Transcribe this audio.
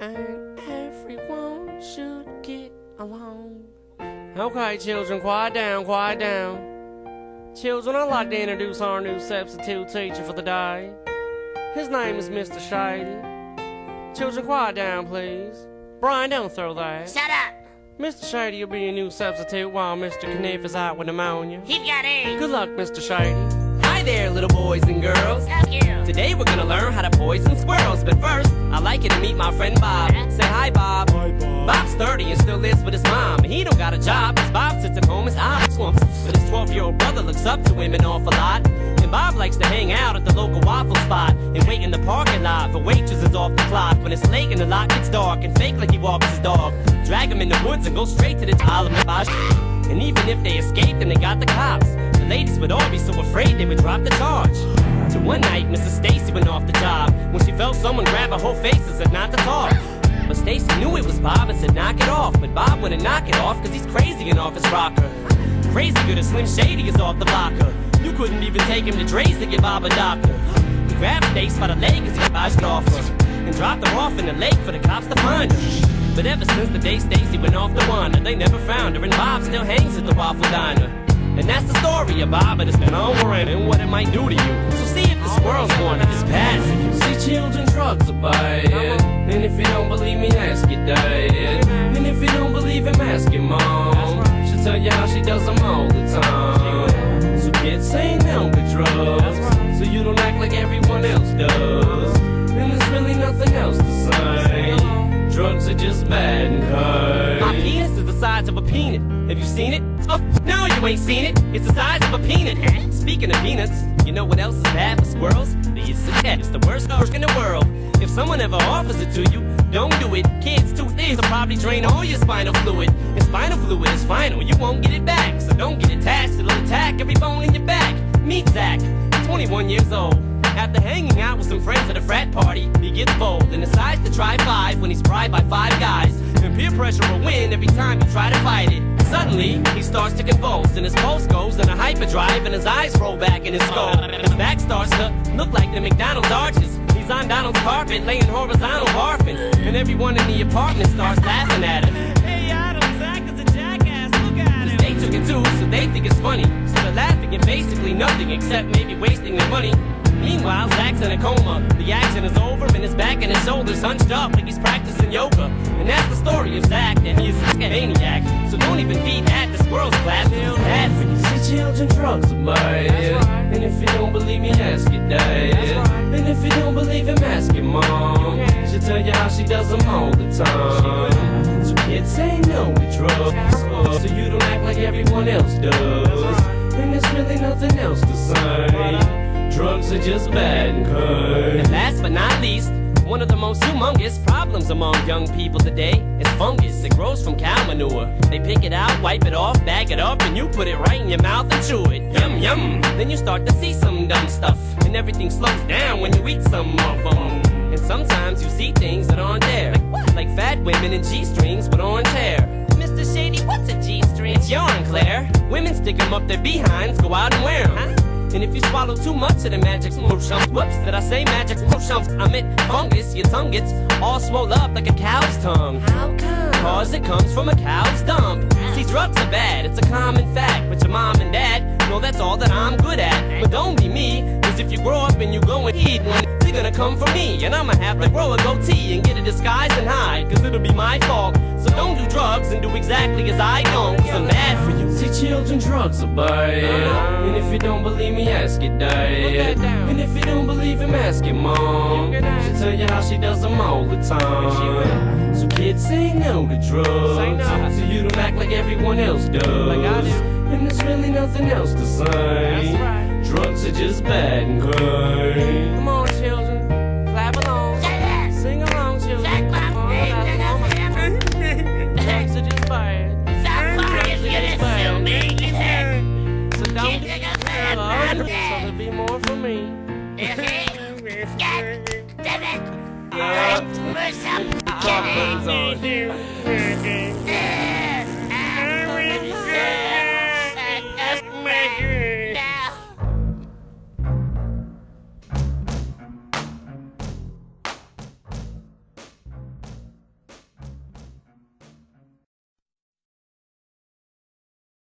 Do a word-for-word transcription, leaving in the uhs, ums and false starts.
and everyone should get along. Okay, children, quiet down, quiet down. Children, I'd like to introduce our new substitute teacher for the day. His name is Mister Shady. Children, quiet down, please. Brian, don't throw that. Shut up! Mister Shady will be your new substitute while Mister Kniff is out with pneumonia. He's got AIDS. Good luck, Mister Shady. Hi there, little boys and girls. Thank you. Today we're gonna learn how to poison squirrels. But first, I'd like you to meet my friend Bob. Say hi, Bob. Hi, Bob. Bob's thirty and still lives with his mom. And he don't got a job, cause Bob sits at home, his eyes swamps. But his twelve-year-old brother looks up to him an awful lot. And Bob likes to hang out at the local waffle spot and wait in the parking lot for waitresses off the clock. When it's late and the lot gets dark and fake like he walks his dog. Drag him in the woods and go straight to the top of the bosh. And even if they escaped and they got the cops, the ladies would all be so afraid they would drop the charge. So one night, Missus Stacy went off the job when she felt someone grab her whole face and said not to talk. But Stacy knew it was Bob and said knock it off. But Bob wouldn't knock it off cause he's crazy and off his rocker. Crazy good as Slim Shady is off the blocker. You couldn't even take him to Dre's to give Bob a doctor. He grabbed Stacy by the leg as he bashed off her and dropped her off in the lake for the cops to find her. But ever since the day Stacy went off to wander, they never found her, and Bob still hangs at the Waffle Diner. And that's the story of Bob and it's been over and what it might do to you. So see if the squirrel's born if it's bad for you. See, children, drugs are bad. And if you don't believe me, ask your dad. And if you don't believe him, ask your mom. She'll tell you how she does them all the time. So kids, say no to drugs, so you don't act like everyone else does. And there's really nothing else to say. Drugs are just bad and good. My penis is the size of a peanut. Have you seen it? Oh, no, you ain't seen it. It's the size of a peanut. Speaking of peanuts, you know what else is bad for squirrels? It's it's the worst orc in the world. If someone ever offers it to you, don't do it. Kids, two things will probably drain all your spinal fluid. And spinal fluid is final, you won't get it back. So don't get attached, it'll attack every bone in your back. Meet Zach, twenty-one years old. After hanging out with some friends at a frat party, he gets bold and decides to try five when he's bribed by five guys. And peer pressure will win every time you try to fight it. Suddenly, he starts to convulse and his pulse goes in a hyperdrive and his eyes roll back in his skull. His back starts to look like the McDonald's arches. He's on Donald's carpet laying horizontal barfing. And everyone in the apartment starts laughing at him. Hey Adam, Zach is a jackass, look at him. They took it too, so they think it's funny. So they're laughing at basically nothing except maybe wasting their money. Meanwhile, Zach's in a coma. The action is over and his back and his shoulders hunched up like he's practicing yoga. And that's the story of Zach, and he's a maniac. So don't even feed at the squirrel's class, it's bad for you. See, children, drugs are bad. And if you don't believe me, ask your dad. And if you don't believe him, ask your mom. She'll tell you how she does them all the time. So kids, say no to drugs, so you don't act like everyone else does. And there's really nothing else to say. Drugs are just bad and good. And last but not least, one of the most humongous problems among young people today is fungus. It grows from cow manure. They pick it out, wipe it off, bag it up, and you put it right in your mouth and chew it. Yum, yum. Then you start to see some dumb stuff, and everything slows down when you eat some of them. And sometimes you see things that aren't there. Like what? Like fat women in G-strings with orange hair. Mister Shady, what's a G-string? It's yarn, Claire. Women stick them up their behinds, go out and wear them. Huh? And if you swallow too much of the magic smooshums, whoops, did I say magic smooshums? I meant fungus, your tongue gets all swole up like a cow's tongue. How come? Cause it comes from a cow's dump. See, drugs are bad, it's a common fact. But your mom and dad know that's all that I'm good at. But don't be me, cause if you grow up and you go and eat one, they're gonna come for me. And I'ma have to grow a goatee and get a disguise and hide, cause it'll be my fault. So don't do drugs and do exactly as I don't, cause I'm bad for you. See, children, drugs are bad. And if you don't believe me, ask your dad. And if you don't believe him, ask your mom. She'll tell you how she does them all the time. So kids, say no to drugs, so you don't act like everyone else does. And there's really nothing else to say. Drugs are just bad and good. Come on, children, clap along. Sing along, children. Drugs are just bad. So don't do drugs, so there'll be more for me. Damn it!